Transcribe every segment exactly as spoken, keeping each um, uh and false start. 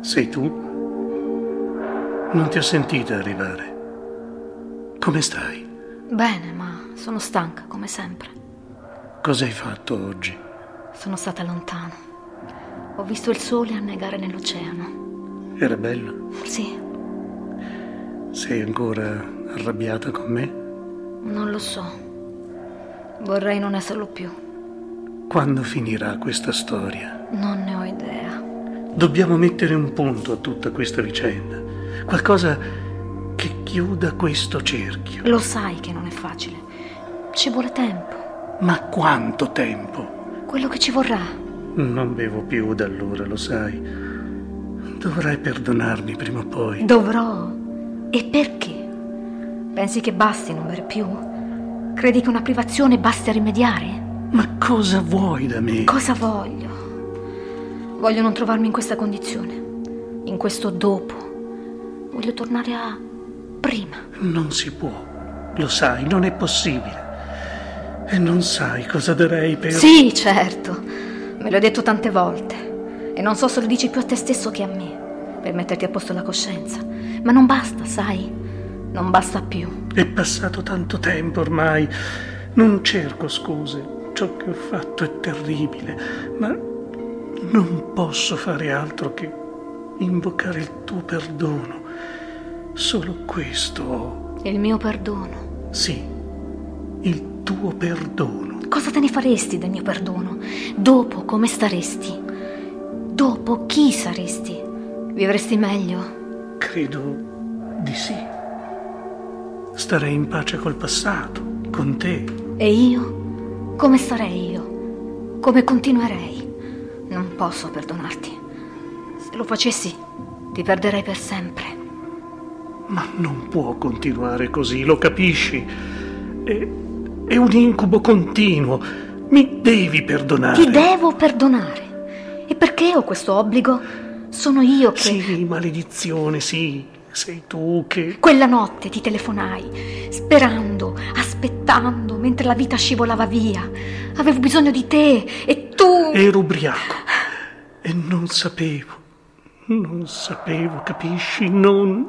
Sei tu? Non ti ho sentita arrivare. Come stai? Bene, ma sono stanca, come sempre. Cosa hai fatto oggi? Sono stata lontano. Ho visto il sole annegare nell'oceano. Era bello? Sì. Sei ancora arrabbiata con me? Non lo so. Vorrei non esserlo più. Quando finirà questa storia? Non ne ho idea. Dobbiamo mettere un punto a tutta questa vicenda. Qualcosa che chiuda questo cerchio. Lo sai che non è facile. Ci vuole tempo. Ma quanto tempo? Quello che ci vorrà. Non bevo più da allora, lo sai. Dovrai perdonarmi prima o poi. Dovrò. E perché? Pensi che basti non bere più? Credi che una privazione basti a rimediare? Ma cosa vuoi da me? Cosa voglio? Voglio non trovarmi in questa condizione, in questo dopo. Voglio tornare a prima. Non si può, lo sai, non è possibile. E non sai cosa darei per... Sì, certo, me l'ho detto tante volte. E non so se lo dici più a te stesso che a me, per metterti a posto la coscienza. Ma non basta, sai? Non basta più. È passato tanto tempo ormai. Non cerco scuse. Ciò che ho fatto è terribile, ma non posso fare altro che invocare il tuo perdono. Solo questo ho. Il mio perdono? Sì, il tuo perdono. Cosa te ne faresti del mio perdono? Dopo come staresti? Dopo chi saresti? Vivresti meglio? Credo di sì. Starei in pace col passato, con te. E io? Come starei io? Come continuerei? Non posso perdonarti. Se lo facessi, ti perderei per sempre. Ma non può continuare così, lo capisci? È, è un incubo continuo. Mi devi perdonare. Ti devo perdonare. E perché ho questo obbligo? Sono io che... Sì, maledizione, sì. Sei tu che... Quella notte ti telefonai, sperando, aspettando, mentre la vita scivolava via. Avevo bisogno di te e tu... Ero ubriaco e non sapevo, non sapevo, capisci? Non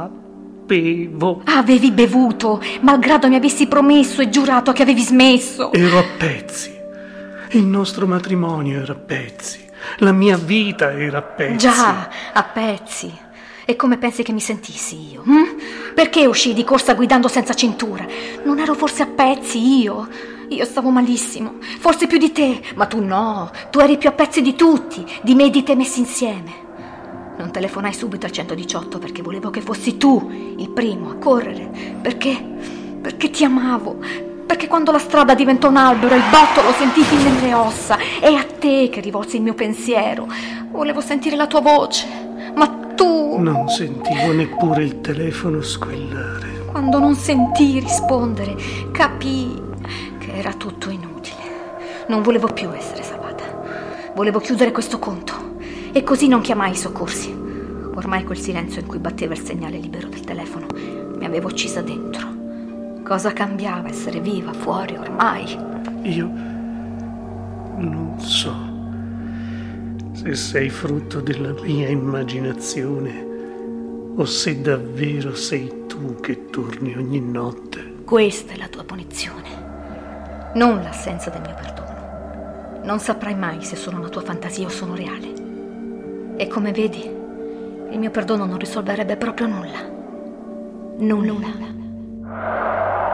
sapevo. Avevi bevuto, malgrado mi avessi promesso e giurato che avevi smesso. Ero a pezzi. Il nostro matrimonio era a pezzi. La mia vita era a pezzi. Già, a pezzi. E come pensi che mi sentissi io? Hm? Perché uscii di corsa guidando senza cintura? Non ero forse a pezzi io? Io stavo malissimo, forse più di te, ma tu no, tu eri più a pezzi di tutti, di me e di te messi insieme. Non telefonai subito al centodiciotto perché volevo che fossi tu il primo a correre, perché, perché ti amavo, perché quando la strada diventò un albero il botto lo sentii fin nelle ossa, è a te che rivolsi il mio pensiero, volevo sentire la tua voce, ma tu... Non sentivo neppure il telefono squillare. Quando non sentii rispondere, capii che era tutto inutile. Non volevo più essere salvata. Volevo chiudere questo conto. E così non chiamai i soccorsi. Ormai quel silenzio in cui batteva il segnale libero del telefono mi aveva uccisa dentro. Cosa cambiava essere viva fuori ormai? Io non so se sei frutto della mia immaginazione o se davvero sei tu che torni ogni notte. Questa è la tua punizione, non l'assenza del mio perdono. Non saprai mai se sono una tua fantasia o sono reale. E come vedi, il mio perdono non risolverebbe proprio nulla. Nulla. nulla.